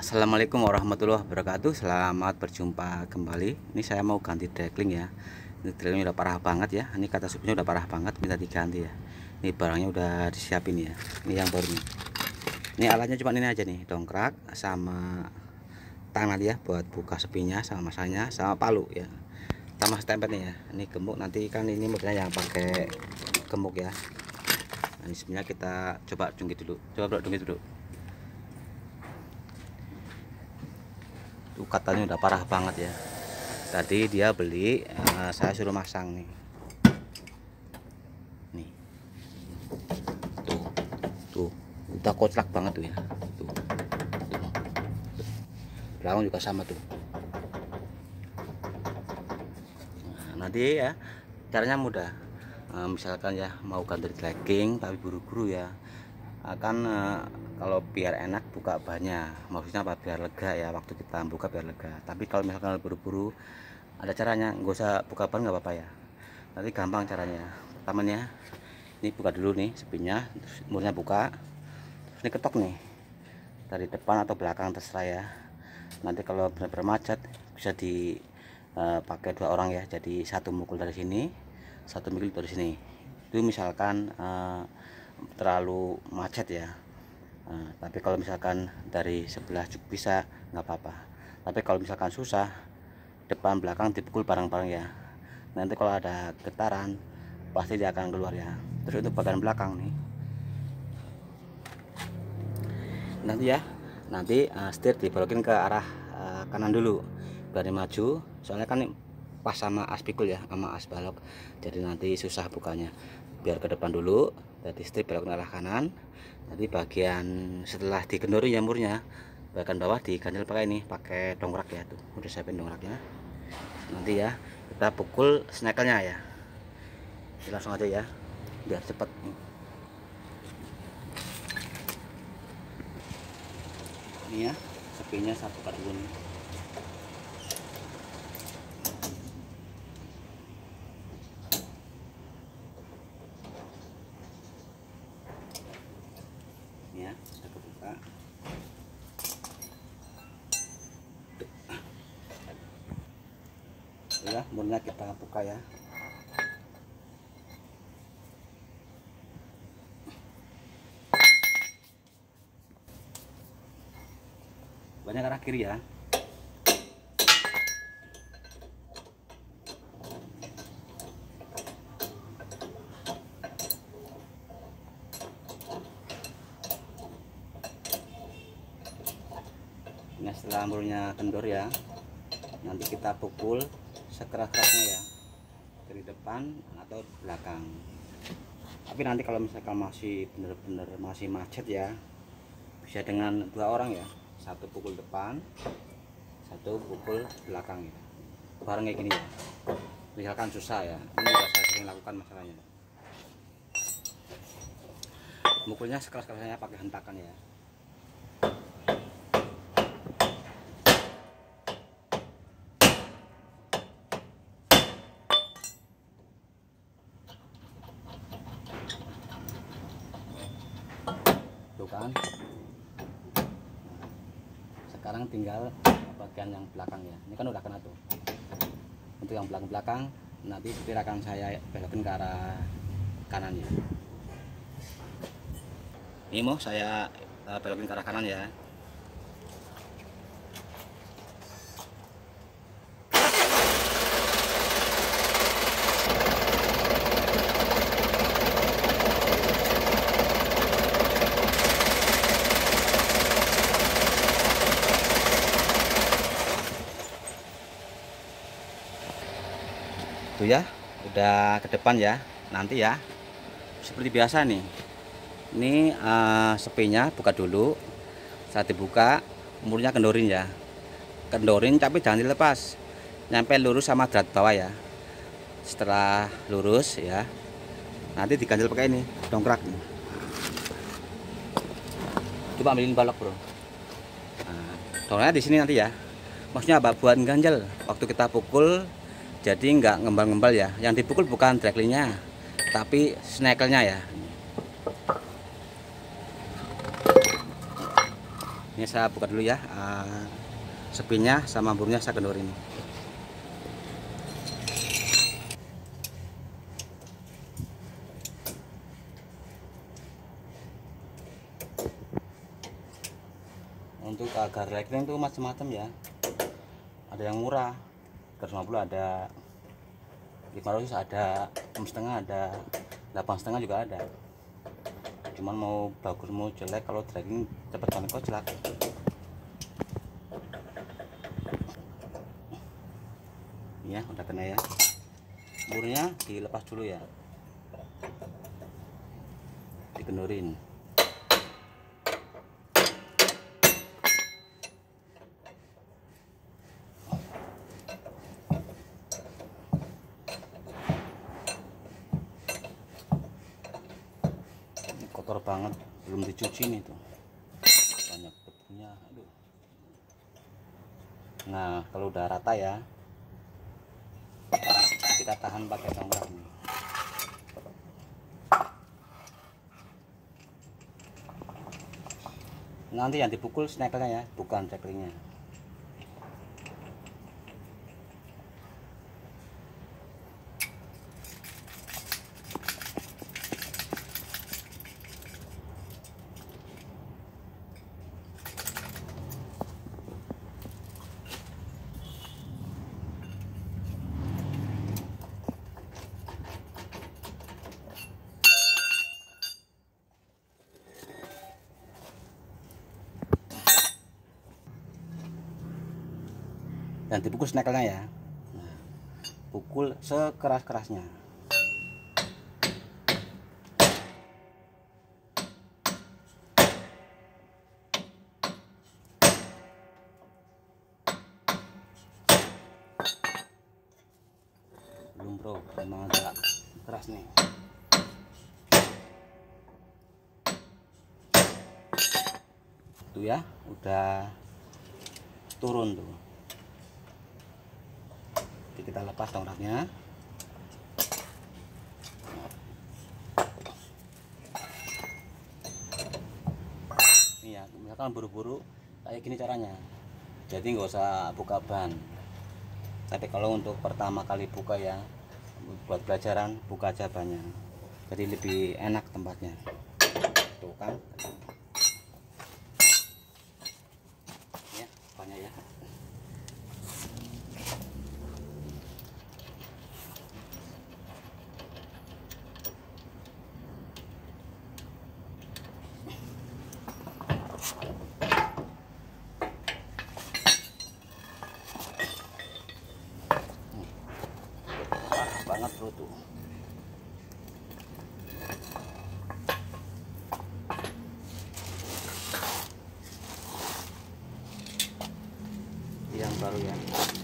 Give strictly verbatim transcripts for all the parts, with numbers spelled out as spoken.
Assalamualaikum warahmatullahi wabarakatuh. Selamat berjumpa kembali. Ini saya mau ganti dekling ya. Ini dekling udah parah banget ya. Ini kata supnya udah parah banget, minta diganti ya. Ini barangnya udah disiapin ya. Ini yang baru nih. Ini alatnya cuma ini aja nih, dongkrak sama tangan ya buat buka sepinya, sama masanya, sama palu ya. Sama stempelnya ya. Ini gemuk, nanti kan ini modelnya yang pakai gemuk ya. Nah, ini sebenarnya kita coba jungkit dulu. Coba bro, jungkit dulu. Tuh katanya udah parah banget ya. Tadi dia beli, uh, saya suruh masang nih. Nih. Tuh. Tuh, udah koclak banget tuh ya. Tuh. Tuh. Belakang juga sama tuh. Nah, nanti ya caranya mudah. Uh, misalkan ya mau ganti decking tapi buru-buru ya. Akan uh, kalau biar enak buka bannya, maksudnya apa, biar lega ya, waktu kita buka biar lega. Tapi kalau misalkan buru-buru ada caranya, nggak usah buka ban nggak apa-apa ya, nanti gampang caranya. Pertamanya ini buka dulu nih sepinya, terus murnya buka, terus ini ketok nih dari depan atau belakang terserah ya. Nanti kalau benar-benar macet bisa dipakai uh, dua orang ya, jadi satu mukul dari sini, satu mukul dari sini. Itu misalkan uh, terlalu macet ya. Nah, tapi kalau misalkan dari sebelah juga bisa, nggak apa-apa. Tapi kalau misalkan susah, depan belakang dipukul bareng-bareng ya. Nanti kalau ada getaran pasti dia akan keluar ya. Terus untuk bagian belakang nih, nanti ya, nanti uh, setir dibolokin ke arah uh, kanan dulu, dari maju. Soalnya kan pas sama as pikul ya, sama as balok, jadi nanti susah bukanya. Biar ke depan dulu, jadi setir belokin arah kanan. Nanti bagian setelah digendori jamurnya, bagian bawah diganjel pakai ini, pakai dongkrak ya. Tuh udah siapin dongkraknya. Nanti ya kita pukul snakelnya ya. Jadi langsung aja ya, biar cepet. Ini ya sepinya saya buka dulu nih. Ya, kita buka. Ya, murnya kita buka ya. Banyak arah kiri ya. Nah, setelah murnya kendor ya, nanti kita pukul sekeras-kerasnya ya, dari depan atau belakang. Tapi nanti kalau misalkan masih bener-bener masih macet ya, bisa dengan dua orang ya, satu pukul depan, satu pukul belakang ya, bareng kayak gini ya. Misalkan susah ya, ini udah saya sering lakukan masalahnya. Mukulnya sekeras-kerasnya pakai hentakan ya. Kan sekarang tinggal bagian yang belakang ya, ini kan udah kena tuh. Untuk yang belakang-belakang nanti setir akan saya belokin ke arah kanan ya. Ini mau saya belokin ke arah kanan ya. Tuh ya, udah ke depan ya. Nanti ya seperti biasa nih, ini uh, sepinya buka dulu. Saat dibuka umurnya kendorin ya, kendorin tapi jangan dilepas, nyampe lurus sama drat bawah ya. Setelah lurus ya, nanti diganjel pakai ini dongkrak nih. Coba ambilin balok bro. Nah, dongkraknya di sini nanti ya, maksudnya apa, buat ganjel waktu kita pukul. Jadi nggak ngembal-ngembal ya, yang dipukul bukan draglingnya tapi snakelnya ya. Ini saya buka dulu ya, uh, sepinya sama burnya saya kendorin. Untuk agar legging itu macam-macam ya, ada yang murah tiga ratus lima puluh, ada lima ratus, ada enam setengah, ada delapan setengah juga ada. Cuman mau bagus mau jelek, kalau dragging cepat banget koclak. Ya udah kena ya, murnya dilepas dulu ya, dikendorin. Kotor banget, belum dicuci nih tuh, banyak debunya. Aduh. Nah kalau udah rata ya, kita tahan pakai tongkat nih. Nanti yang dipukul snakelnya ya, bukan ceklingnya. Dan dipukul snakelnya ya, nah, pukul sekeras-kerasnya. Belum bro, memang agak keras nih. Tuh ya, udah turun tuh. Jadi kita lepas tongkatnya. Ini ya, misalkan buru-buru kayak gini caranya. Jadi nggak usah buka ban. Tapi kalau untuk pertama kali buka ya, buat pelajaran, buka aja bannya. Jadi lebih enak tempatnya. Tuh kan. Ya, banyak ya. Banget bro tuh. Yang baru ya.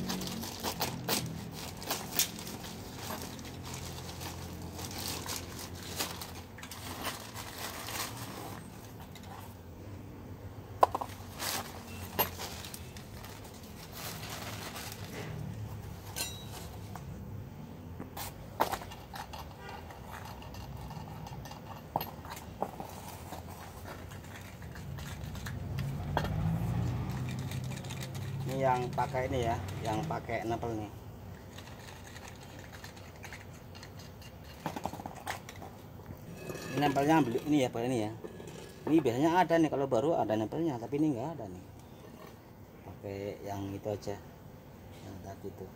Ini yang pakai ini ya, yang pakai nempel nih. Ini nempelnya ambil ini ya, ini ya. Ini biasanya ada nih, kalau baru ada nempelnya, tapi ini enggak ada nih. Pakai yang itu aja, yang tadi tuh.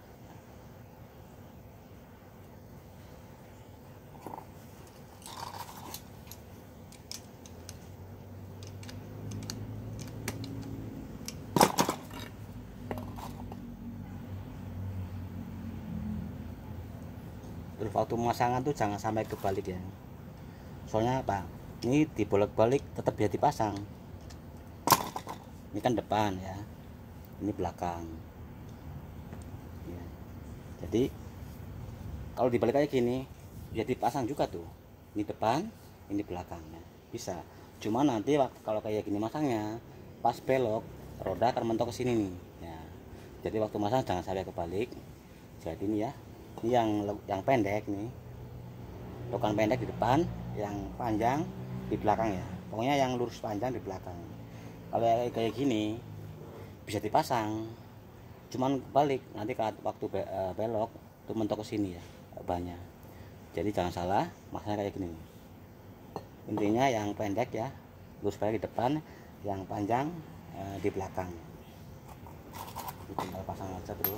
Terus waktu pemasangan tuh jangan sampai kebalik ya, soalnya apa, ini dibolak-balik tetap dia dipasang. Ini kan depan ya, ini belakang ya. Jadi kalau dibalik kayak gini dia dipasang juga tuh, ini depan ini belakang ya. Bisa, cuma nanti waktu kalau kayak gini masangnya pas belok roda akan mentok ke sini nih ya. Jadi waktu masang jangan sampai kebalik. Jadi ini ya, ini yang yang pendek nih, tokan pendek di depan, yang panjang di belakang ya. Pokoknya yang lurus panjang di belakang. Kalau kayak gini bisa dipasang, cuman balik nanti waktu belok itu mentok ke sini ya banyak. Jadi jangan salah masanya kayak gini. Intinya yang pendek ya lurus balik di depan, yang panjang eh, di belakang. Tinggal pasang aja bro.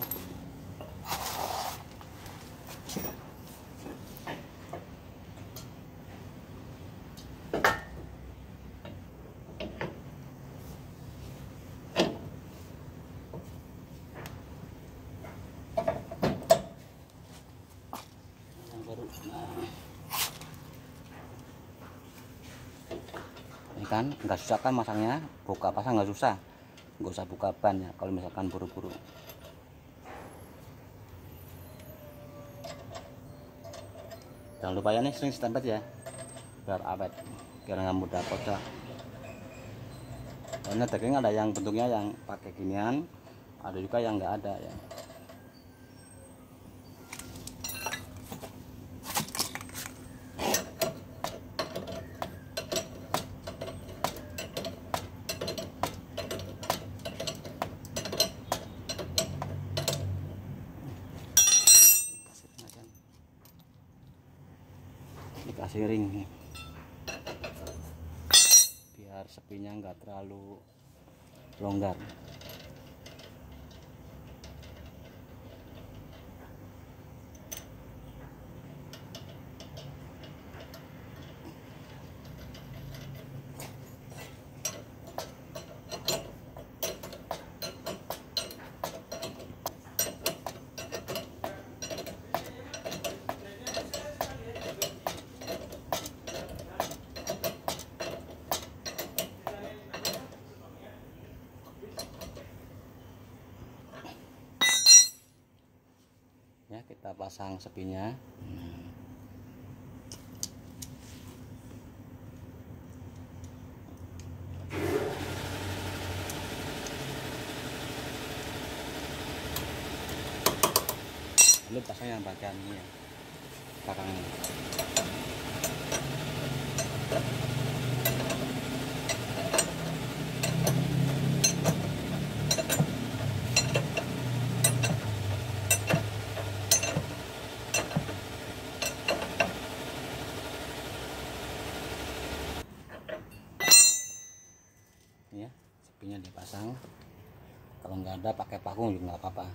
Ini kan nggak susah kan masangnya, buka pasang nggak susah, nggak usah buka ban ya kalau misalkan buru-buru. Jangan lupa ya nih sering stempet ya biar awet, biar nggak mudah pecah. Karena daging ada yang bentuknya yang pakai ginian, ada juga yang nggak ada ya. Dikasih ring nih biar sepinya nggak terlalu longgar. Ya, kita pasang sepinya. Lalu pasang yang bagian ini ya, belakang ini. Ya, sepinya dipasang. Kalau nggak ada pakai paku juga nggak apa-apa.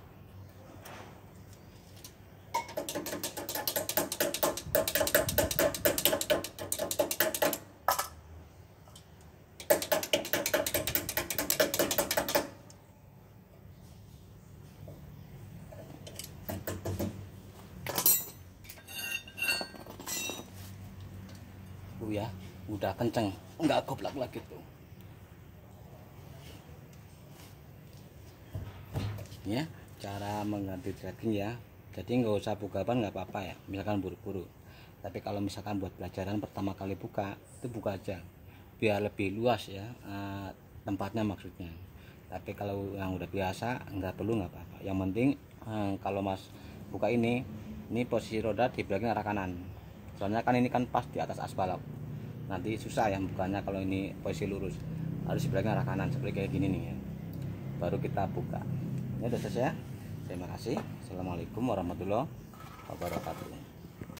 Tuh ya, udah kenceng, nggak goblak lagi tuh. Ya, cara mengganti tracking ya. Jadi nggak usah buka ban nggak apa-apa ya, misalkan buru-buru. Tapi kalau misalkan buat pelajaran pertama kali buka, itu buka aja biar lebih luas ya eh, tempatnya maksudnya. Tapi kalau yang udah biasa nggak perlu, nggak apa-apa. Yang penting eh, kalau mas buka ini ini posisi roda di belakang arah kanan, soalnya kan ini kan pas di atas aspal, nanti susah ya bukanya. Kalau ini posisi lurus harus di belakang arah kanan seperti kayak gini nih ya, baru kita buka. Ini udah selesai ya. Terima kasih. Assalamualaikum warahmatullahi wabarakatuh.